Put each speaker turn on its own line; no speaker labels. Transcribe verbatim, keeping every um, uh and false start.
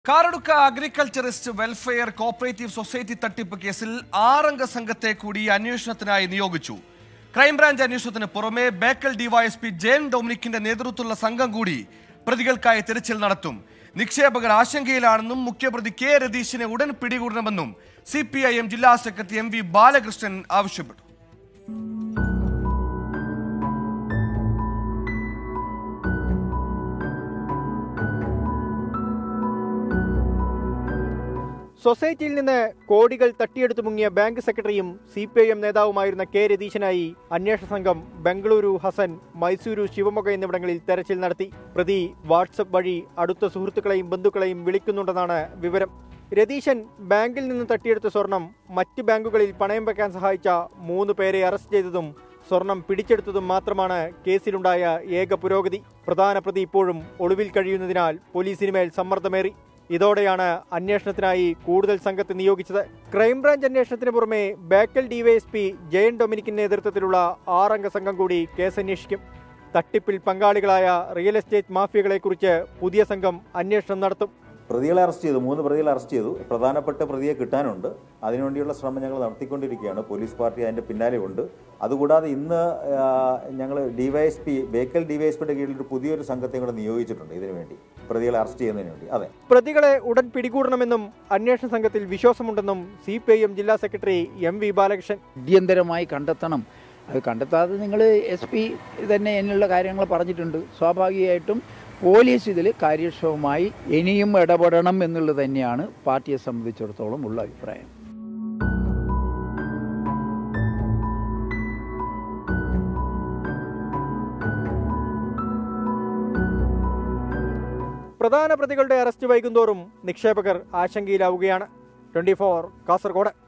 Karadka agriculturist welfare cooperative society തട്ടിപ്പ് കേസിൽ ആറംഗ സംഘത്തെ കൂടി അന്വേഷണത്തിനായി നിയോഗിച്ചു. ക്രൈംബ്രാഞ്ച് അന്വേഷണത്തിന് പുറമെ ബേക്കൽ ഡിവൈഎസ്പി ജയൻ ഡൊമിനിക്കിന്റെ നേതൃത്വത്തിലുള്ള സംഘം കൂടി പ്രതികൾക്കായി തിരച്ചിൽ നടത്തും. നിക്ഷേപകർ ആശങ്കയിലാണെന്നും മുഖ്യപ്രതി കെ രതീഷിനെ ഉടൻ പിടികൂടണമെന്നും സി പി ഐ എം ജില്ലാ സെക്രട്ടറി എം വി ബാലകൃഷ്ണൻ ആവശ്യപ്പെട്ടു.
സൊസൈറ്റിയിൽ നിന്ന് കോടികൾ തട്ടിയെടുത്തു മുങ്ങിയ ബാങ്ക് സെക്രട്ടറിയും സി പി ഐ എം നേതാവുമായിരുന്ന കെ രതീശനായി അന്വേഷണ സംഘം ബംഗളൂരു, ഹസൻ, മൈസൂരു, ശിവമൊഗ എന്നിവിടങ്ങളിൽ തെരച്ചിൽ നടത്തി. പ്രതി വാട്സപ്പ് വഴി അടുത്ത സുഹൃത്തുക്കളെയും ബന്ധുക്കളെയും വിളിക്കുന്നുണ്ടെന്നാണ് വിവരം. രതീശൻ ബാങ്കിൽ നിന്ന് തട്ടിയെടുത്ത സ്വർണം മറ്റ് ബാങ്കുകളിൽ പണയം വെക്കാൻ സഹായിച്ച മൂന്ന് പേരെ അറസ്റ്റ് ചെയ്തതും സ്വർണം പിടിച്ചെടുത്തതും മാത്രമാണ് കേസിലുണ്ടായ ഏക പുരോഗതി. പ്രധാന പ്രതി ഇപ്പോഴും ഒളിവിൽ കഴിയുന്നതിനാൽ പോലീസിനുമേൽ സമ്മർദ്ദമേറി. ഇതോടെയാണ് അന്വേഷണത്തിനായി കൂടുതൽ സംഘത്തെ നിയോഗിച്ചത്. ക്രൈംബ്രാഞ്ച് അന്വേഷണത്തിന് പുറമെ ബേക്കൽ ഡിവൈഎസ്പി ജയൻ ഡൊമിനിക്കിന്റെ നേതൃത്വത്തിലുള്ള ആറംഗ സംഘം കൂടി കേസന്വേഷിക്കും. തട്ടിപ്പിൽ പങ്കാളികളായ റിയൽ എസ്റ്റേറ്റ് മാഫിയകളെക്കുറിച്ച് പുതിയ സംഘം അന്വേഷണം നടത്തും.
പ്രതികളെ അറസ്റ്റ് ചെയ്തു, മൂന്ന് പ്രതികളെ അറസ്റ്റ് ചെയ്തു. പ്രധാനപ്പെട്ട പ്രതിയെ കിട്ടാനുണ്ട്. അതിനുവേണ്ടിയുള്ള ശ്രമം ഞങ്ങൾ നടത്തിക്കൊണ്ടിരിക്കുകയാണ്. പോലീസ് പാർട്ടി അതിൻ്റെ പിന്നാലെ ഉണ്ട്. അതുകൂടാതെ ഇന്ന് ഞങ്ങൾ ഡിവൈഎസ്പി ബേക്കൽ ഡിവൈഎസ്പിയുടെ കീഴിൽ ഒരു പുതിയൊരു സംഘത്തെ കൂടെ നിയോഗിച്ചിട്ടുണ്ട് ഇതിനു വേണ്ടി, പ്രതികളെ അറസ്റ്റ് ചെയ്യുന്നതിന് വേണ്ടി. അതെ,
പ്രതികളെ ഉടൻ പിടികൂടണമെന്നും അന്വേഷണ സംഘത്തിൽ വിശ്വാസമുണ്ടെന്നും സി പി ഐ എം ജില്ലാ സെക്രട്ടറി എം വി ബാലകൃഷ്ണൻ.
അടിയന്തരമായി കണ്ടെത്തണം. അത് കണ്ടെത്താതെ നിങ്ങൾ എസ് പി തന്നെ എന്നുള്ള കാര്യങ്ങൾ പറഞ്ഞിട്ടുണ്ട്. സ്വാഭാവികമായിട്ടും പോലീസ് ഇതിൽ കാര്യക്ഷമമായി ഇനിയും ഇടപെടണം എന്നുള്ളത് തന്നെയാണ് പാർട്ടിയെ സംബന്ധിച്ചിടത്തോളം ഉള്ള അഭിപ്രായം.
പ്രധാന പ്രതികളുടെ അറസ്റ്റ് വൈകുന്തോറും നിക്ഷേപകർ ആശങ്കയിലാവുകയാണ്. Twenty four Kasaragod.